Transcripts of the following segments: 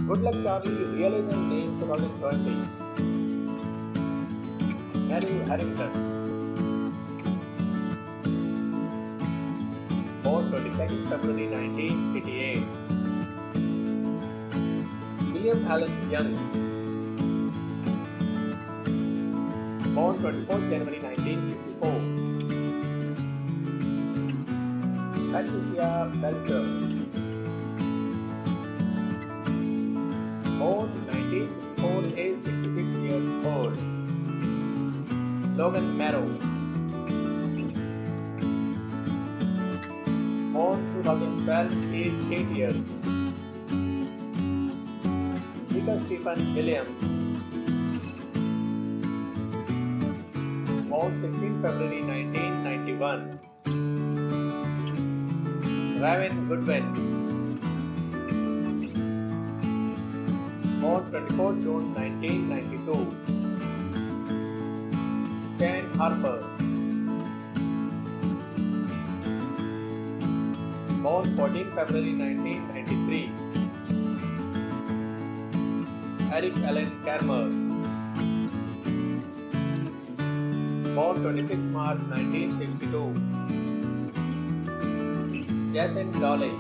Good Luck Charlie realization name 2020. Harry Harrington. Born 22nd February 1988. William Allen Young. Born 24th January 1954. Patricia Belcher. Born 1954, age 66 years old. Logan Marrow. Born 2012, age 8 years. Mika Stephen Williams. Born 16 February 1991. Raven Goodwin. Born 24 June 1992. Ken Harper. Born 14 February 1993. Eric Allen Karmer. Born 26 March 1962. Jason Dawley.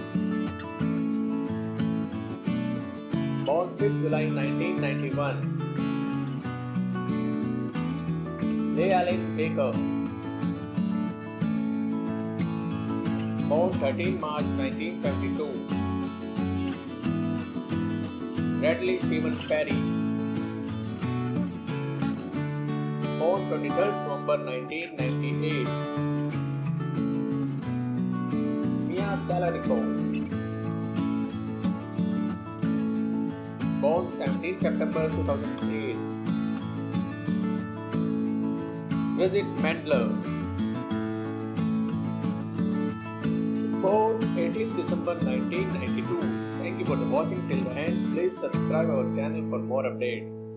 Born 5th July 1991. Ray Allen Baker. Born 13 March 1972. Bradley Stephen Perry. Born 23rd November 1998. Mia Talarico. Born 17 September 2008. Bridget Mendler. Born 18 December 1992. Thank you for watching till the end. Please subscribe our channel for more updates.